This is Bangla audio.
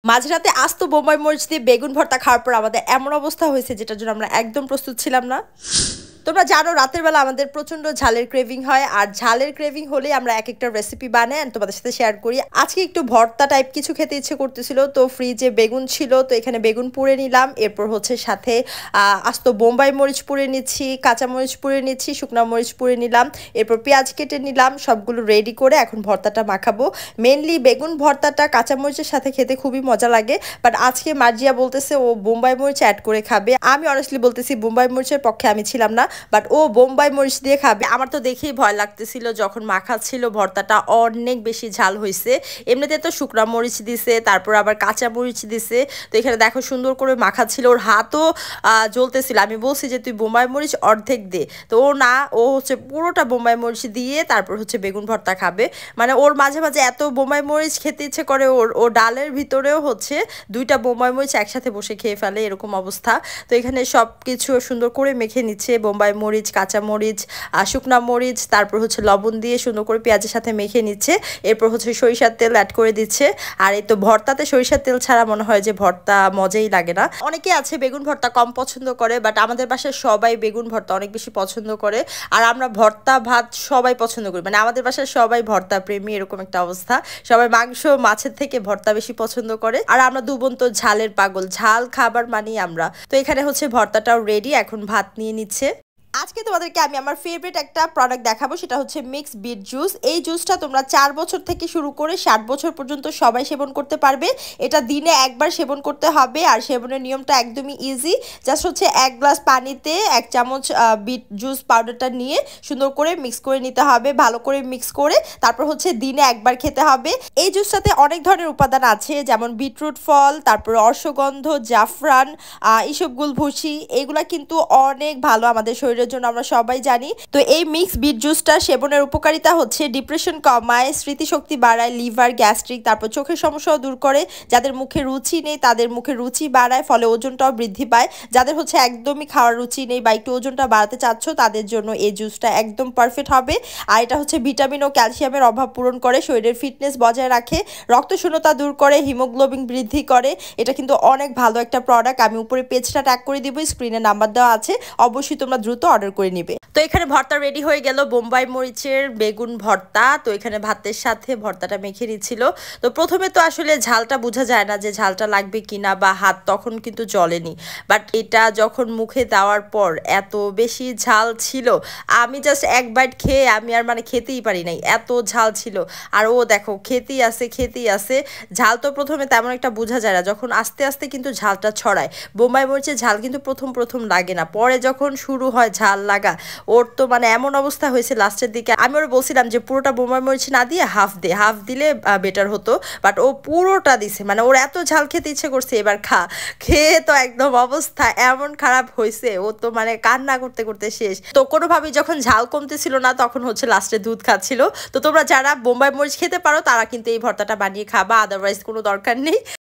মাঝরাতে আস্ত বোম্বাই মরিচ দিয়ে বেগুন ভর্তা খাওয়ার পর আমাদের এমন অবস্থা হয়েছে যেটার জন্য আমরা একদম প্রস্তুত ছিলাম না। তোমরা জানো রাতের বেলা আমাদের প্রচন্ড ঝালের ক্রেভিং হয়, আর ঝালের ক্রেভিং হলে আমরা এক একটা রেসিপি বানাই আর তোমাদের সাথে শেয়ার করি। আজকে একটু ভর্তা টাইপ কিছু খেতে ইচ্ছে করতেছিল, তো ফ্রিজে বেগুন ছিল, তো এখানে বেগুন পুড়ে নিলাম। এরপর হচ্ছে সাথে আস্ত বোম্বাই মরিচ পুড়ে নিচ্ছি, কাঁচা মরিচ পুড়ে নিচ্ছি, শুকনা মরিচ পুড়ে নিলাম, এরপর পেঁয়াজ কেটে নিলাম। সবগুলো রেডি করে এখন ভর্তাটা মাখাবো। মেনলি বেগুন ভর্তাটা কাঁচা মরিচের সাথে খেতে খুবই মজা লাগে, বাট আজকে মার্জিয়া বলতেছে ও বোম্বাই মরিচ অ্যাড করে খাবে। আমি অনেস্টলি বলতেছি বোম্বাই মরিচের পক্ষে আমি ছিলাম না, বাট ও বোম্বাই মরিচ দিয়ে খাবে। আমার তো দেখেই ভয় লাগতেছিল যখন মাখাচ্ছিল, ভর্তাটা অনেক বেশি ঝাল হয়েছে। এমনিতে তো শুকনা মরিচ দিছে, তারপর আবার কাঁচা মরিচ দিছে। তো এখানে দেখো সুন্দর করে মাখাচ্ছিল, ওর হাতও জ্বলতেছিল। আমি বলছি যে তুই বোম্বাই মরিচ অর্ধেক দে, তো ও না, ও হচ্ছে পুরোটা বোম্বাই মরিচ দিয়ে তারপর হচ্ছে বেগুন ভর্তা খাবে। মানে ওর মাঝে মাঝে এত বোম্বাই মরিচ খেতে ইচ্ছে করে, ও ডালের ভিতরেও হচ্ছে দুইটা বোম্বাই মরিচ একসাথে বসে খেয়ে ফেলে, এরকম অবস্থা। তো এখানে সব কিছু সুন্দর করে মেখে নিচ্ছে, বোম্বাই মরিচ, কাঁচা মরিচ, শুকনা মরিচ, তারপর হচ্ছে লবণ দিয়ে সুন্দর করে পেঁয়াজের সাথে মেখে নিচ্ছে। এরপর হচ্ছে সরিষার তেল অ্যাড করে দিচ্ছে। আর এই তো ভর্তাতে সরিষার তেল ছাড়া মনে হয় যে ভর্তা মজাই লাগে না। অনেকে আছে বেগুন ভর্তা কম পছন্দ করে, বাট আমাদের বাসায় সবাই বেগুন ভর্তা অনেক বেশি পছন্দ করে। আর আমরা ভর্তা ভাত সবাই পছন্দ করি, মানে আমাদের বাসায় সবাই ভর্তা প্রেমী, এরকম একটা অবস্থা। সবাই মাংস মাছের থেকে ভর্তা বেশি পছন্দ করে। আর আমরা দু বোন তো ঝালের পাগল, ঝাল খাবার মানি আমরা। তো এখানে হচ্ছে ভর্তাটাও রেডি, এখন ভাত নিয়ে নিচ্ছে। আজকে তোমাদেরকে আমি আমার ফেভারিট একটা প্রোডাক্ট দেখাবো, সেটা হচ্ছে মিক্স বিট জুস। এই জুসটা তোমরা 4 বছর থেকে শুরু করে 60 বছর পর্যন্ত সবাই সেবন করতে পারবে। এটা দিনে একবার সেবন করতে হবে, আর সেবনের নিয়মটা একদমই ইজি। জাস্ট হচ্ছে 1 গ্লাস পানিতে 1 চামচ বিট জুস পাউডারটা নিয়ে সুন্দর করে মিক্স করে নিতে হবে, ভালো করে মিক্স করে তারপর হচ্ছে দিনে একবার খেতে হবে। এই জুসটাতে অনেক ধরনের উপাদান আছে, যেমন বিটরুট ফল, তারপর অশ্বগন্ধ, জাফরান, ইসবগুল ভুসি, এগুলা কিন্তু অনেক ভালো আমাদের শরীরে জন্য, আমরা সবাই জানি। তো এই মিক্স বিট জুসটা সেবনের উপকারিতা হচ্ছে ডিপ্রেশন কমায়, স্মৃতিশক্তি বাড়ায়, লিভার, গ্যাস্ট্রিক, তারপর চোখের সমস্যাও দূর করে। যাদের মুখে রুচি নেই তাদের মুখে রুচি বাড়ায়, ফলে ওজনটাও বৃদ্ধি পায়। যাদের হচ্ছে একদমই খাওয়ার রুচি নেই বা একটু ওজনটা বাড়াতে চাচ্ছ, তাদের জন্য এই জুসটা একদম পারফেক্ট হবে। আর এটা হচ্ছে ভিটামিন ও ক্যালসিয়ামের অভাব পূরণ করে, শরীরের ফিটনেস বজায় রাখে, রক্ত শূন্যতা দূর করে, হিমোগ্লোবিন বৃদ্ধি করে। এটা কিন্তু অনেক ভালো একটা প্রোডাক্ট। আমি উপরে পেজটা ট্যাগ করে দিব, স্ক্রিনে নাম্বার দেওয়া আছে, অবশ্যই তোমরা দ্রুত অর্ডার করে নিবে। তো এখানে ভর্তা রেডি হয়ে গেল, বোম্বাই মরিচের বেগুন ভর্তা। তো এখানে ভাতের সাথে ভর্তাটা মেখে নিচ্ছিল। তো প্রথমে তো আসলে ঝালটা বোঝা যায় না যে ঝালটা লাগবে কিনা, বা হাত তখন কিন্তু জ্বলেনি, বাট এটা যখন মুখে দেওয়ার পর এত বেশি ঝাল ছিল, আমি জাস্ট এক বাইট খেয়ে আমি আর মানে খেতেই পারি নাই, এত ঝাল ছিল। আর ও দেখো খেতেই আছে। ঝাল তো প্রথমে তেমন একটা বোঝা যায় না, যখন আস্তে আস্তে কিন্তু ঝালটা ছড়ায়। বোম্বাই মরিচের ঝাল কিন্তু প্রথম লাগে না, পরে যখন শুরু হয় ঝাল লাগা, ওর তো মানে এমন অবস্থা হয়েছে লাস্টের দিকে। আমি ওর বলছিলাম যে পুরোটা বোম্বাই মরিচ না দিয়ে হাফ দিলে বেটার হতো, বাট ও পুরোটা দিছে। মানে ওর এত ঝাল খেতে ইচ্ছে করছে, এবার খেয়ে তো একদম অবস্থা এমন খারাপ হয়েছে, ও তো মানে কান্না করতে করতে শেষ। তো কোনোভাবেই যখন ঝাল কমতেছিল না, তখন হচ্ছে লাস্টে দুধ খাচ্ছিল। তো তোমরা যারা বোম্বাই মরিচ খেতে পারো তারা কিন্তু এই ভর্তাটা বানিয়ে খাবা, আদারওয়াইজ কোনো দরকার নেই।